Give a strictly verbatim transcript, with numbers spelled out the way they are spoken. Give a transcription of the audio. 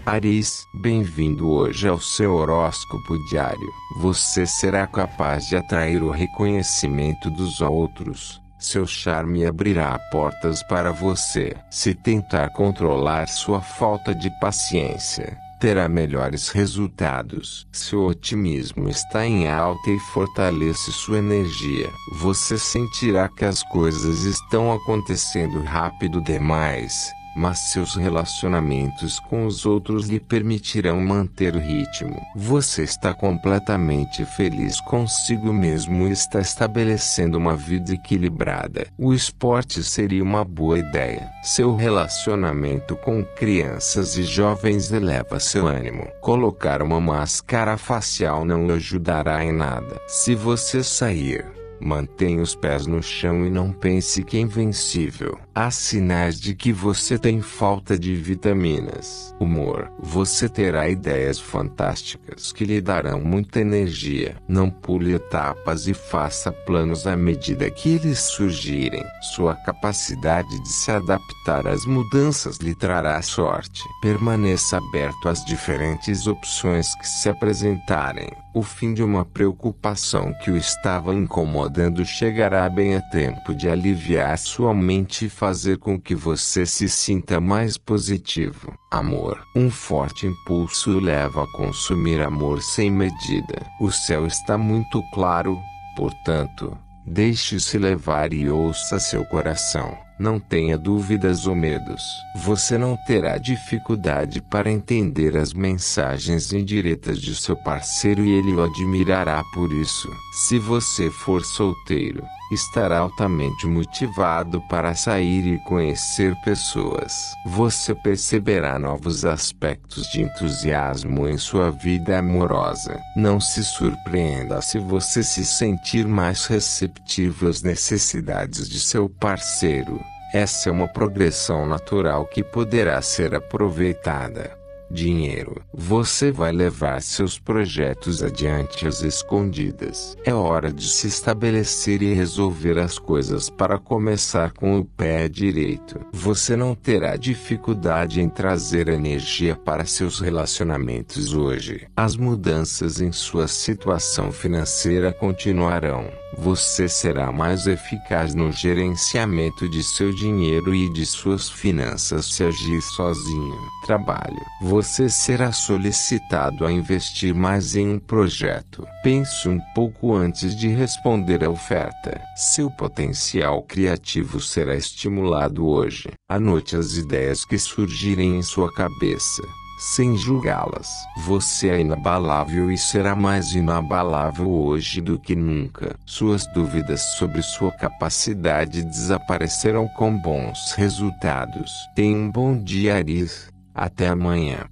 Áries, bem-vindo hoje ao seu horóscopo diário. Você será capaz de atrair o reconhecimento dos outros. Seu charme abrirá portas para você. Se tentar controlar sua falta de paciência, terá melhores resultados. Seu otimismo está em alta e fortalece sua energia. Você sentirá que as coisas estão acontecendo rápido demais, mas seus relacionamentos com os outros lhe permitirão manter o ritmo. Você está completamente feliz consigo mesmo e está estabelecendo uma vida equilibrada. O esporte seria uma boa ideia. Seu relacionamento com crianças e jovens eleva seu ânimo. Colocar uma máscara facial não lhe ajudará em nada. Se você sair, mantenha os pés no chão e não pense que é invencível. Há sinais de que você tem falta de vitaminas. Humor. Você terá ideias fantásticas que lhe darão muita energia. Não pule etapas e faça planos à medida que eles surgirem. Sua capacidade de se adaptar às mudanças lhe trará sorte. Permaneça aberto às diferentes opções que se apresentarem. O fim de uma preocupação que o estava incomodando chegará bem a tempo de aliviar sua mente e fazer com que você se sinta mais positivo. Amor. Um forte impulso o leva a consumir amor sem medida. O céu está muito claro, portanto, deixe-se levar e ouça seu coração. Não tenha dúvidas ou medos. Você não terá dificuldade para entender as mensagens indiretas de seu parceiro e ele o admirará por isso. Se você for solteiro, estará altamente motivado para sair e conhecer pessoas. Você perceberá novos aspectos de entusiasmo em sua vida amorosa. Não se surpreenda se você se sentir mais receptivo às necessidades de seu parceiro. Essa é uma progressão natural que poderá ser aproveitada. Dinheiro. Você vai levar seus projetos adiante às escondidas. É hora de se estabelecer e resolver as coisas para começar com o pé direito. Você não terá dificuldade em trazer energia para seus relacionamentos hoje. As mudanças em sua situação financeira continuarão. Você será mais eficaz no gerenciamento de seu dinheiro e de suas finanças se agir sozinho. Trabalho. Você será solicitado a investir mais em um projeto. Pense um pouco antes de responder à oferta. Seu potencial criativo será estimulado hoje. Anote as ideias que surgirem em sua cabeça, sem julgá-las. Você é inabalável e será mais inabalável hoje do que nunca. Suas dúvidas sobre sua capacidade desaparecerão com bons resultados. Tenha um bom dia, Áries. Até amanhã.